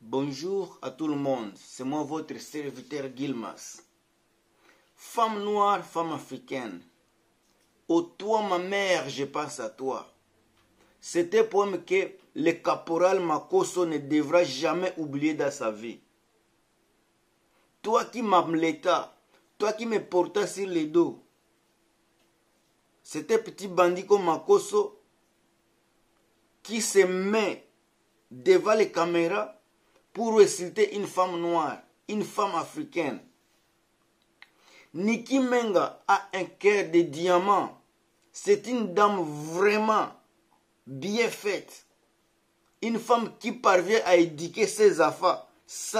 Bonjour à tout le monde, c'est moi votre serviteur Gilmas. Femme noire, femme africaine. Oh toi ma mère, je pense à toi. C'était un poème que le caporal Makosso ne devra jamais oublier dans sa vie. Toi qui m'amleta, toi qui me portas sur les dos. C'était petit bandit comme Makosso qui se met devant les caméras pour insulter une femme noire, une femme africaine. Niki Menga a un cœur de diamant. C'est une dame vraiment bien faite. Une femme qui parvient à éduquer ses enfants. Ça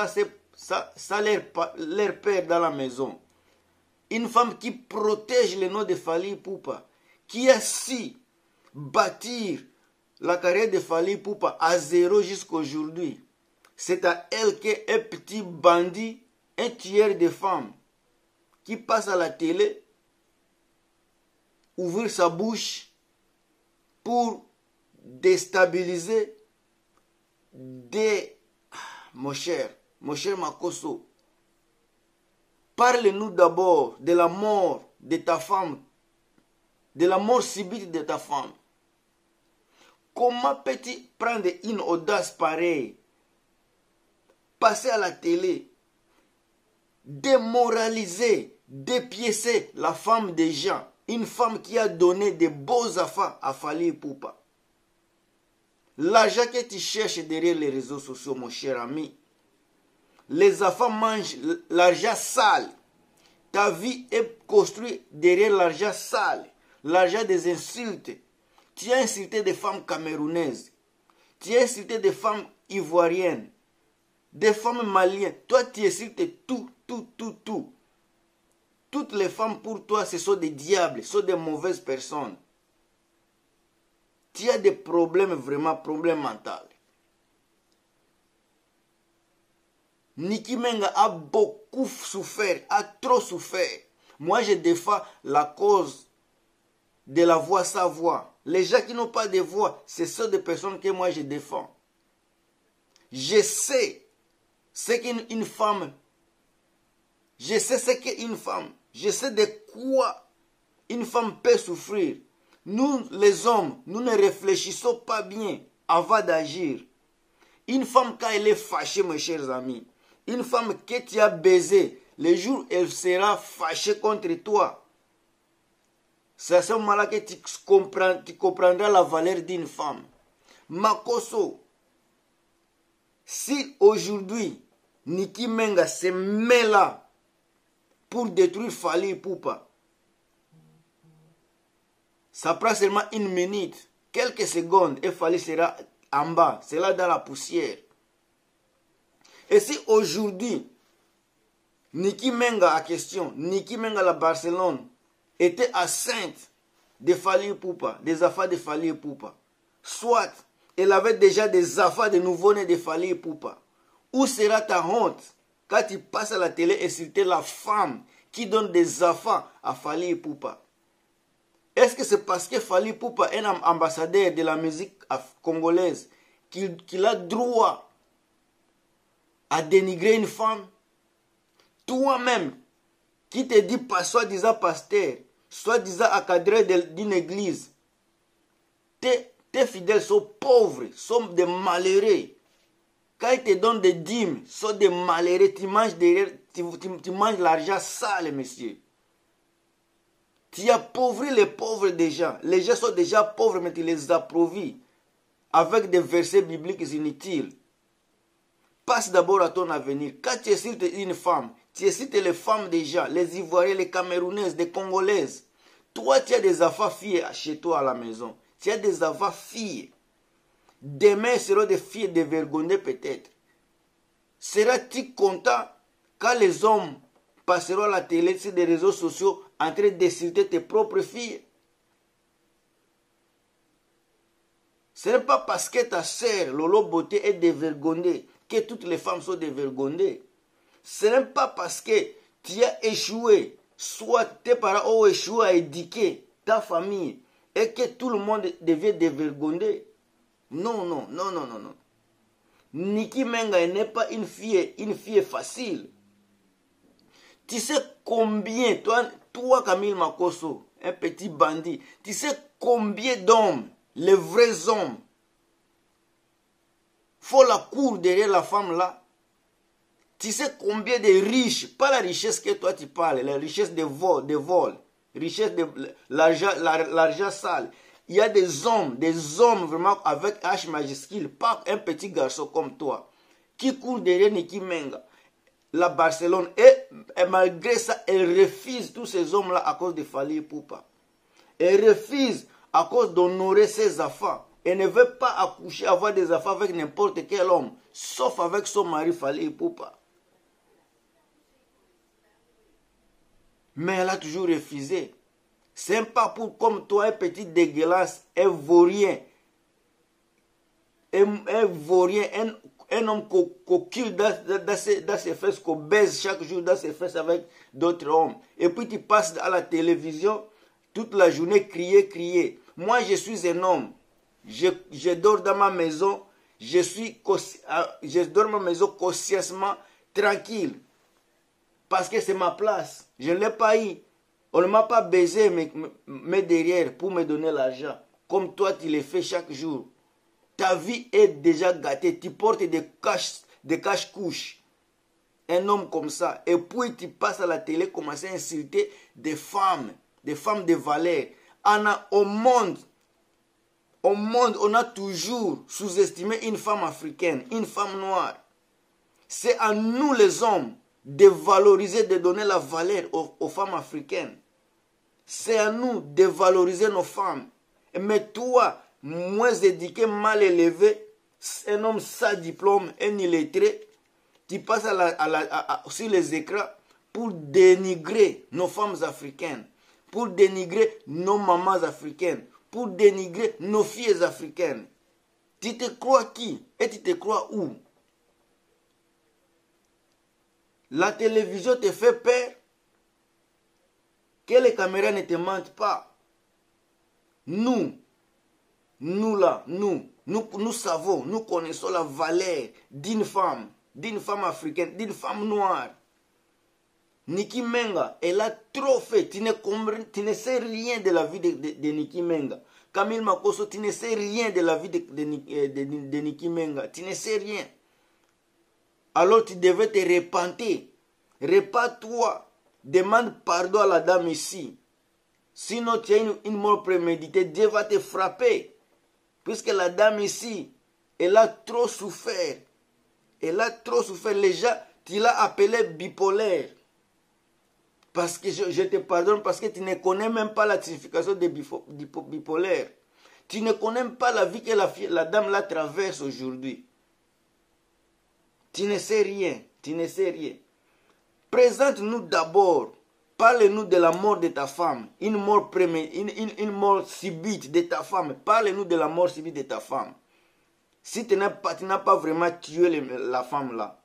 leur père dans la maison. Une femme qui protège le nom de Fally Ipupa. Qui a su bâtir la carrière de Fally Ipupa à zéro jusqu'à aujourd'hui. C'est à elle qu'un petit bandit, un tueur de femmes, qui passe à la télé, ouvrir sa bouche pour déstabiliser mon cher Makosso. Parle-nous d'abord de la mort de ta femme, de la mort subite de ta femme. Comment peux-tu prendre une audace pareille, passer à la télé, démoraliser, dépiécer la femme des gens, une femme qui a donné de beaux enfants à Fally Ipupa. L'argent que tu cherches derrière les réseaux sociaux, mon cher ami, les enfants mangent l'argent sale. Ta vie est construite derrière l'argent sale, l'argent des insultes. Tu as insulté des femmes camerounaises, tu as insulté des femmes ivoiriennes, des femmes maliennes. Toi, tu insultes tout. Toutes les femmes pour toi, ce sont des diables, ce sont des mauvaises personnes. Tu as des problèmes, vraiment, problèmes mentaux. Niki Menga a beaucoup souffert, a trop souffert. Moi, je défends la cause de la voix sans voix. Les gens qui n'ont pas de voix, ce sont des personnes que moi je défends. Je sais ce qu'une femme. Je sais ce qu'est une femme. Je sais de quoi une femme peut souffrir. Nous, les hommes, nous ne réfléchissons pas bien avant d'agir. Une femme, quand elle est fâchée, mes chers amis, une femme que tu as baisée, le jour où elle sera fâchée contre toi, c'est à ce moment-là que tu comprendras la valeur d'une femme. Makosso, si aujourd'hui, Niki Menga se met là pour détruire Fally Ipupa, ça prend seulement une minute, quelques secondes, et Fally sera en bas, c'est là dans la poussière. Et si aujourd'hui, Niki Menga à question, Niki Menga la Barcelone, était enceinte de Fally Ipupa, des enfants de Fally Ipupa, soit elle avait déjà des enfants de nouveau-nés de Fally Ipupa, où sera ta honte quand tu passes à la télé et insulter la femme qui donne des enfants à Fally Ipupa? Est-ce que c'est parce que Fally Ipupa est un ambassadeur de la musique congolaise qu'il a droit à dénigrer une femme? Toi-même, qui te dit pas soi-disant pasteur, soi-disant encadré d'une église, tes fidèles sont pauvres, sont des malheureux. Quand ils te donnent des dîmes, sont des malheureux. Tu manges l'argent sale, monsieur. Tu appauvris les pauvres déjà. Les gens sont déjà pauvres, mais tu les appauvris avec des versets bibliques inutiles. Passe d'abord à ton avenir. Quand tu insultes une femme, tu insultes les femmes déjà, les Ivoiriens, les Camerounaises, les Congolaises. Toi, tu as des enfants filles chez toi à la maison. Tu as des enfants filles. Demain seront des filles dévergondées peut-être. Seras-tu content quand les hommes passeront à la télé sur des réseaux sociaux en train d'insulter tes propres filles? Ce n'est pas parce que ta sœur Lolo Beauté est dévergondée que toutes les femmes sont dévergondées. Ce n'est pas parce que tu as échoué, soit tes parents ont échoué à éduquer ta famille et que tout le monde devient dévergondé. Non. Niki Menga n'est pas une fille facile. Tu sais combien, toi Camille Makosso, un petit bandit, tu sais combien d'hommes, les vrais hommes, font la cour derrière la femme là? Tu sais combien de riches, pas la richesse que toi tu parles, la richesse de vol, richesse de l'argent sale. Il y a des hommes vraiment avec H majuscule, pas un petit garçon comme toi, qui court derrière Niki Menga, la Barcelone, et malgré ça, elle refuse tous ces hommes-là à cause de Fally Ipupa. Elle refuse à cause d'honorer ses enfants. Elle ne veut pas accoucher, avoir des enfants avec n'importe quel homme, sauf avec son mari Fally Ipupa. Mais elle a toujours refusé. C'est pas pour comme toi, un petit dégueulasse, un vaurien, un homme qu'on kill dans ses fesses, qu'on baise chaque jour dans ses fesses avec d'autres hommes. Et puis tu passes à la télévision toute la journée crier. Moi, je suis un homme. Je dors dans ma maison. Je dors dans ma maison consciencement tranquille. Parce que c'est ma place. Je ne l'ai pas eu. On ne m'a pas baisé mais derrière pour me donner l'argent. Comme toi, tu le fais chaque jour. Ta vie est déjà gâtée. Tu portes des cache-couches. Un homme comme ça. Et puis tu passes à la télé, commencer à insulter des femmes de valeur. Au monde, on a toujours sous-estimé une femme africaine, une femme noire. C'est à nous les hommes de valoriser, de donner la valeur aux femmes africaines. C'est à nous de valoriser nos femmes. Mais toi, moins éduqué, mal élevé, un homme sans diplôme, un illettré, tu passes sur les écrans pour dénigrer nos femmes africaines, pour dénigrer nos mamans africaines, pour dénigrer nos filles africaines. Tu te crois qui? Et tu te crois où? La télévision te fait peur. Que les caméras ne te mentent pas. Nous savons, nous connaissons la valeur d'une femme africaine, d'une femme noire. Niki Menga, elle a trop fait. Tu ne sais rien de la vie de Niki Menga. Camille Makosso, tu ne sais rien de la vie de Niki Menga. Tu ne sais rien. Alors tu devais te repentir. Repens-toi. Demande pardon à la dame ici. Sinon tu as une mort préméditée. Dieu va te frapper. Puisque la dame ici, elle a trop souffert. Elle a trop souffert. Les gens, tu l'as appelée bipolaire. Parce que je te pardonne parce que tu ne connais même pas la signification de bipolaire. Tu ne connais même pas la vie que la dame la traverse aujourd'hui. Tu ne sais rien. Tu ne sais rien. Présente-nous d'abord. Parle-nous de la mort de ta femme. Une mort subite de ta femme. Parle-nous de la mort subite de ta femme. Si tu n'as pas vraiment tué la femme là.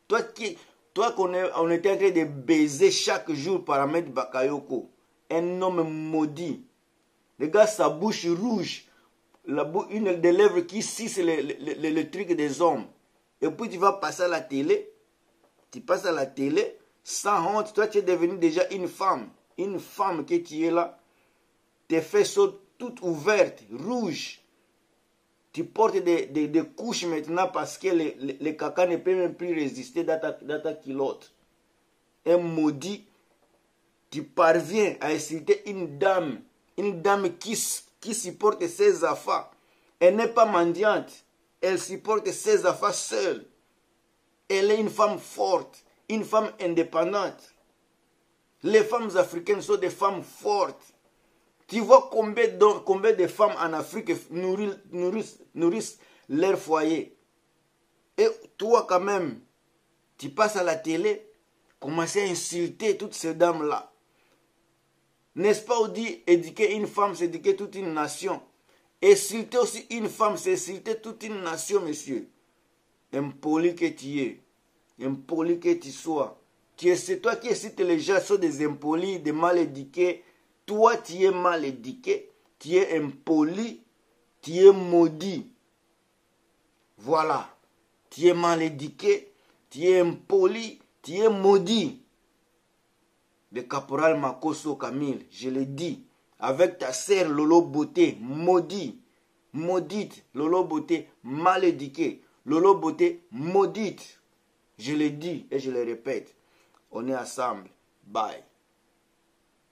Toi on était en train de baiser chaque jour par Ahmed Bakayoko. Un homme maudit. Regarde sa bouche rouge. Une des lèvres qui suce le truc des hommes. Et puis tu vas passer à la télé. Tu passes à la télé. Sans honte, toi tu es devenu déjà une femme que tu es là, tes fesses sont toutes ouvertes, rouges, tu portes des couches maintenant parce que le caca ne peut même plus résister dans ta culotte. Un maudit, tu parviens à insulter une dame qui supporte ses affaires. Elle n'est pas mendiante, elle supporte ses affaires seule. Elle est une femme forte. Une femme indépendante. Les femmes africaines sont des femmes fortes. Tu vois combien de femmes en Afrique nourrissent leur foyer. Et toi quand même, tu passes à la télé, commences à insulter toutes ces dames-là. N'est-ce pas, on dit éduquer une femme, c'est éduquer toute une nation. Insulter aussi une femme, c'est insulter toute une nation, monsieur. Impoli que tu es. Impoli que tu sois. C'est toi qui incites les gens sont des impolis, des mal éduqués. Toi, tu es mal éduqué. Tu es impoli. Tu es maudit. Voilà. tu es mal éduqué, tu es impoli, tu es maudit. Le caporal Makoso Camille, je le dis, avec ta sœur Lolo Beauté, maudit, maudite, Lolo Beauté, mal éduqué, Lolo Beauté, maudite. Je le dis et je le répète, on est ensemble. Bye.